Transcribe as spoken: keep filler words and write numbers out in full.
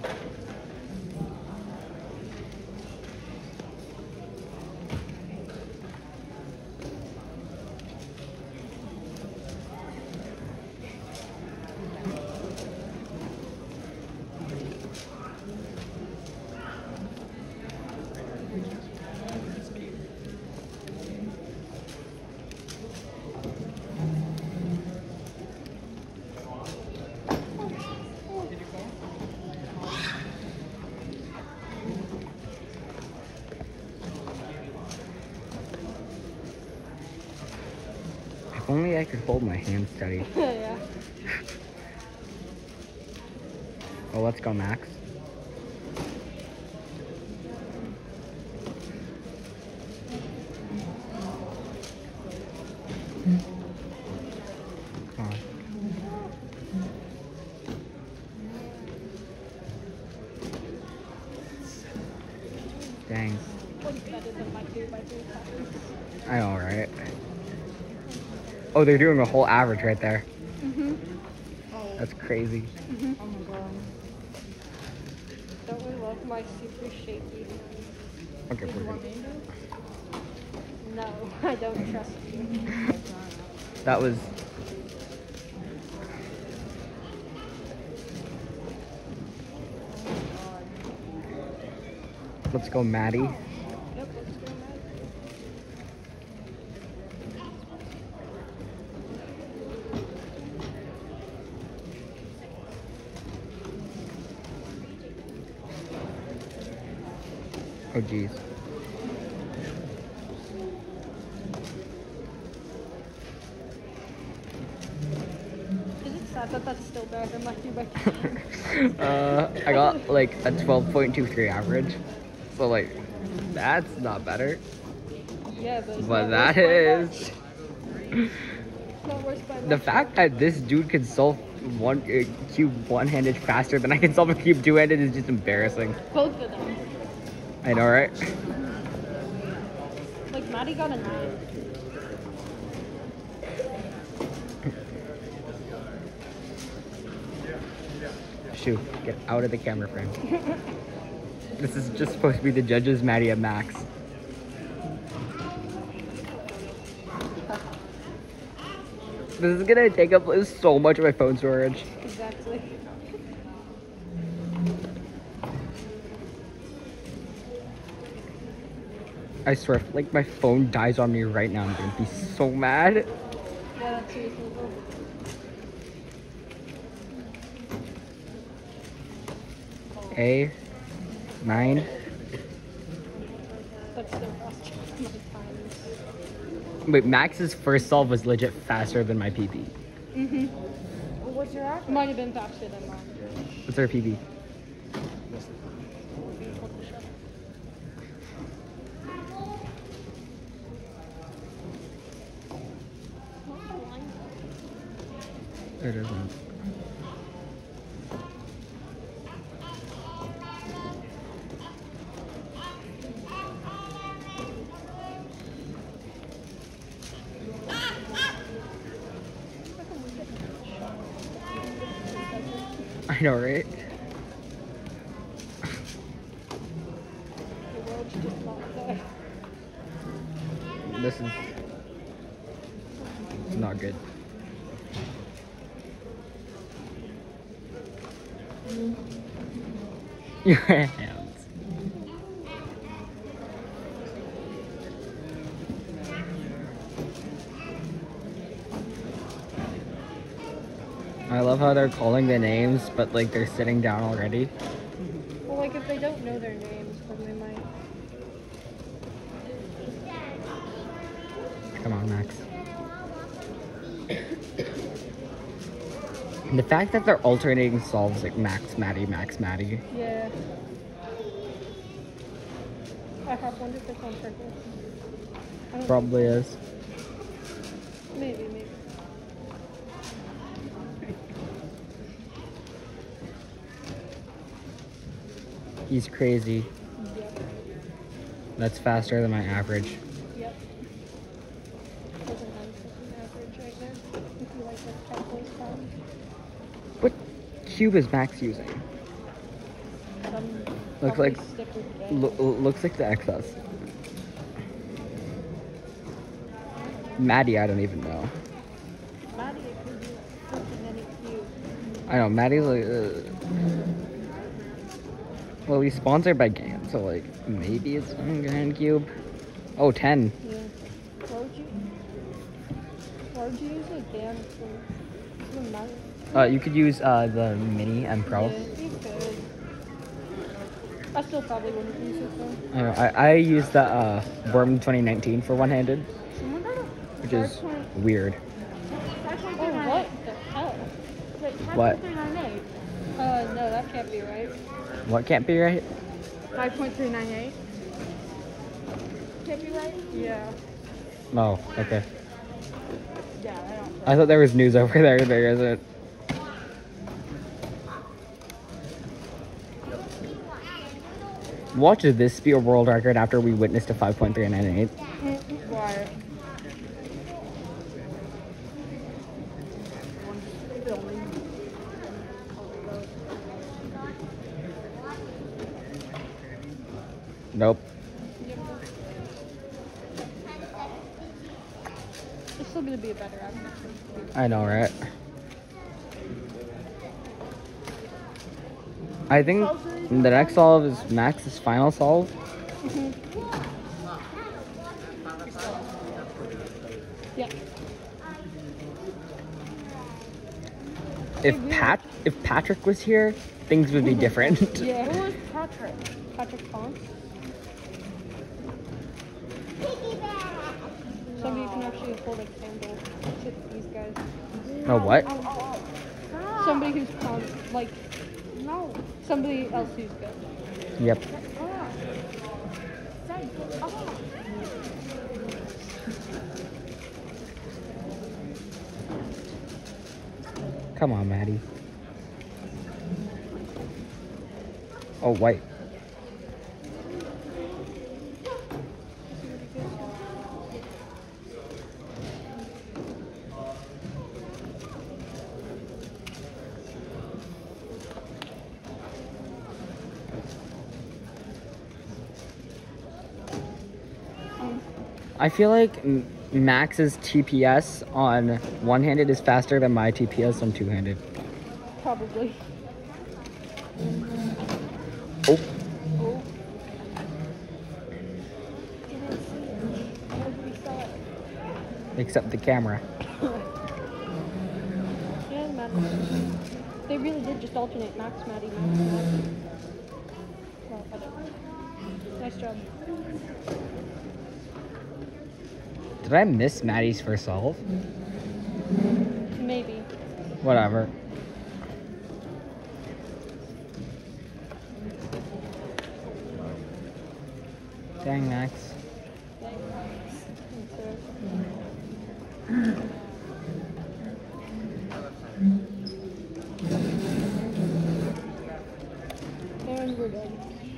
If only I could hold my hand steady. Yeah. Oh, let's go, Max. Come on. Dang. I know, right? Oh, they're doing a whole average right there. Mm-hmm. That's crazy. Mm-hmm. Oh my god. Don't we love my super shaky? Okay, we're good. No, I don't trust you. That was... Let's go, Matty. Yep, let's go, Matty. Oh, geez. Is it sad that that's still better than my two by uh, I got like a twelve point two three average. So like, that's not better. Yeah, but, it's But not that worse is... by much. It's not worse by The much. fact that this dude can solve one uh, cube one-handed faster than I can solve a cube two-handed is just embarrassing. Both of them. I know, right? Like, Matty got a nine. Shoot, get out of the camera frame. This is just supposed to be the judges, Matty and Max. This is gonna take up so much of my phone storage. Exactly. I swear, if, like my phone dies on me right now, I'm gonna be so mad. Yeah, that's reasonable. A nine. That's so fast. My times. Wait, Max's first solve was legit faster than my P B. Mm-hmm. What's your average? Might have been faster than mine. What's our P B? It isn't. I know, right? The world's just not there. This is it's not good. Your hands. I love how they're calling the names, but like they're sitting down already. Well, like if they don't know their names, then they might. Come on, Max. And the fact that they're alternating solves like Max, Matty, Max, Matty. Yeah. I have wonder if it's on purpose. I don't Probably is. think- Maybe, maybe. He's crazy. Yep. That's faster than my average. Yep. Doesn't have an average right now. If you like to count those times. What cube is Max using? Some Looks probably like stick with the lo looks like the X S. Matty, I don't even know. Matty, it could be freaking any cube. I know Matty's like. Uh, well, he's sponsored by Gan, so like maybe it's on Grand Cube. Oh, ten. Yeah. Why would you? Why would you use a GAN for? Doesn't matter. Uh, you could use uh the Mini and Pro. Yeah, you could. I still probably wouldn't use it though. I know. I I used the uh Worm twenty nineteen for one-handed, Someone got a which is five point- weird. Oh, what the hell? Wait, What? five point three nine eight. Uh, no, that can't be right. What can't be right? five point three nine eight. Can't be right? Yeah. Oh, okay. Yeah, I don't. I thought there was news over there. There isn't. Watch this be a world record after we witnessed a five point three nine eight. Why? Nope. It's still gonna be a better app. I know, right? I think the next solve is Max's final solve. Yeah. If Pat, if Patrick was here, things would be different. Yeah. Who was Patrick? Patrick Pong. Somebody can actually hold a candle to these guys. Oh, what? Oh, oh, oh. Somebody who's calm, like No. somebody else who's good. Yep. Oh. Say, oh. Come on, Matty. Oh, white. I feel like M- Max's T P S on one-handed is faster than my T P S on two-handed. Probably. Oh, Oh. Didn't see it. Nobody saw it. except the camera. Yeah, Matt. They really did just alternate Max, Matty, Max, Max. Well, whatever. Nice job. Did I miss Matty's first solve? Maybe. Whatever. Dang, Max. And we're done.